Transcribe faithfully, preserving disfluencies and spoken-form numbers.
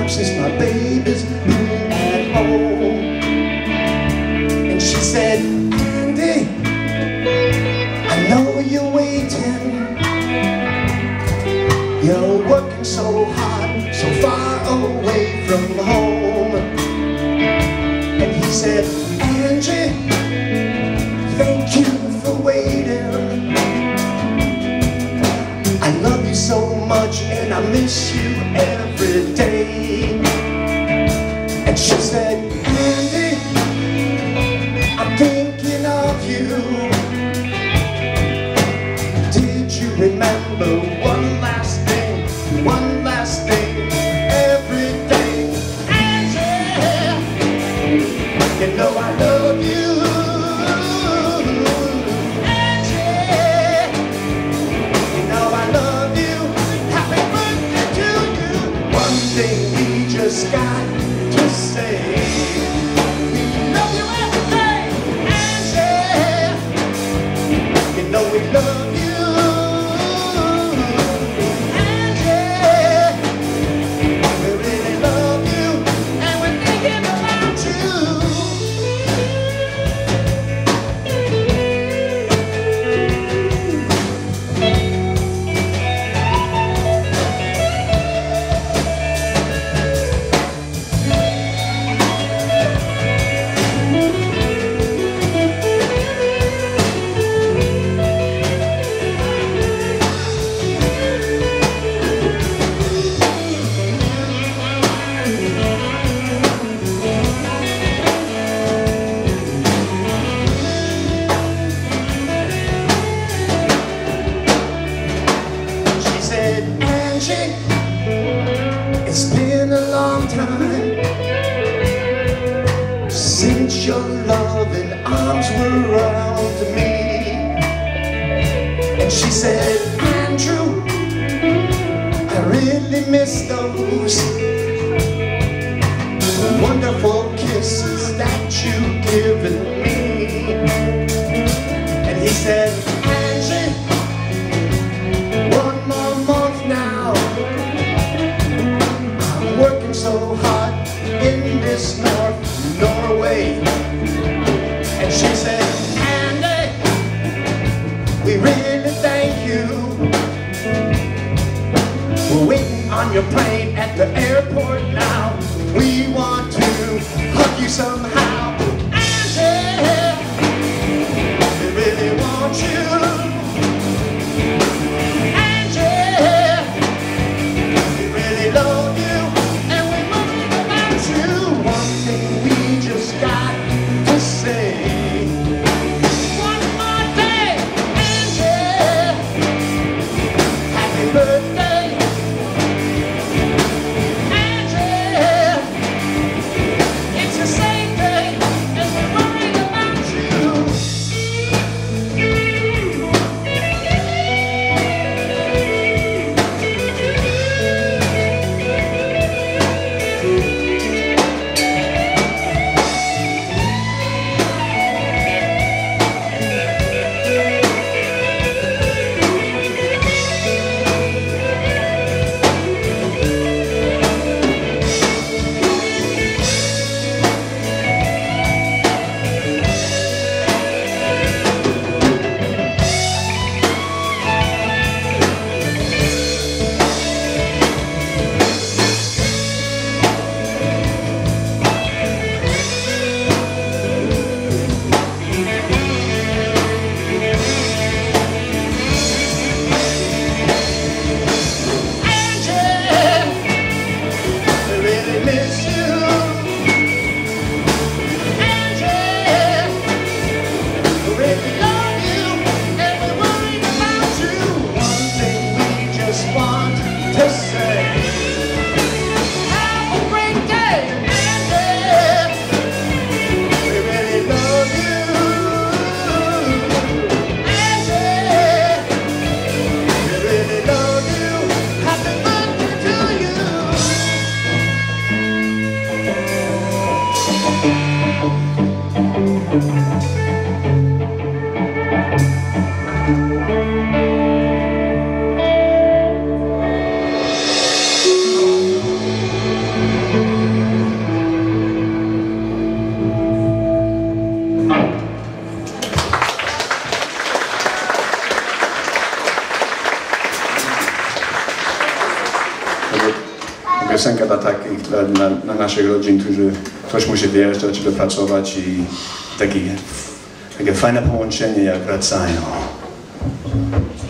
since my baby's been at home. And she said, Andy, I know you're waiting. You're working so hard, so far away from home. And he said, Angie, thank you for waiting. I love you so much and I miss you every day. And she said, Andy, I'm thinking of you. Did you remember one last thing, one last thing, every day? Angie, you know I love you. Angie, you know I love you. Happy birthday to you. One thing we just got to say. We love you every day. Angie, you know we love you. Angie, it's been a long time since your loving arms were around me. And she said, Andrew, I really miss those wonderful kisses that you've given me. And he said, Angie, one more month now. I'm working so hard in this North Norway. And she said, Andy, we really thank you. We're waiting on your plane at the airport now. We want to hug you somehow. Angie, we really want you. It's the same day. piosenka dla takich, dla, dla, dla naszych rodzin, którzy ktoś musi wyjeżdżać, żeby pracować i takie, takie fajne połączenie, jak wracają.